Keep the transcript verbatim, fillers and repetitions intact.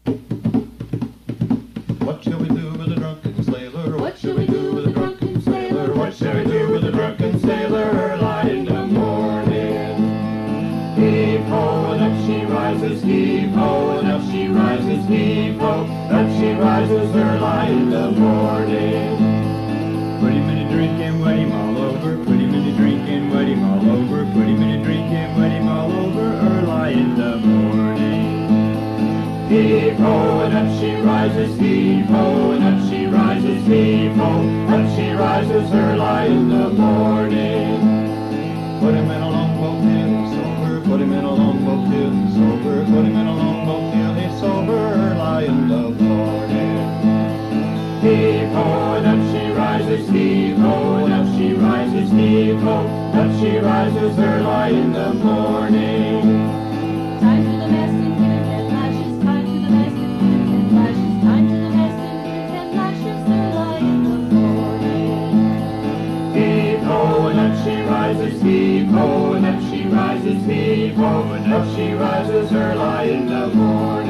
What shall we do with a drunken sailor? What shall we do with a drunken sailor? What shall we do with a drunken sailor early in the morning? Heave ho, and up she rises, heave ho, and up she rises, heave ho, up she rises early in the morning. Put him in a drink and wet him all over, put him in a drink and wet him all over, put him in a drink and wet him all over early in the morning. Heave ho, and up she rises, heave ho, and up she rises, heave ho, up she rises early in the morning. Put him in a longboat till he's sober, put him in a longboat till he's sober, put him in a longboat till he's sober early in the morning. Heave ho, and up she rises, heave ho, and up she rises, heave ho, up she rises early in the morning. Time to the mast and give him ten lashes, time to the mast and give him ten lashes, time to the mast and give him ten lashes early in the morning. Heave ho, and up she rises, heave ho, and up she rises, heave ho, and up she rises early in the morning.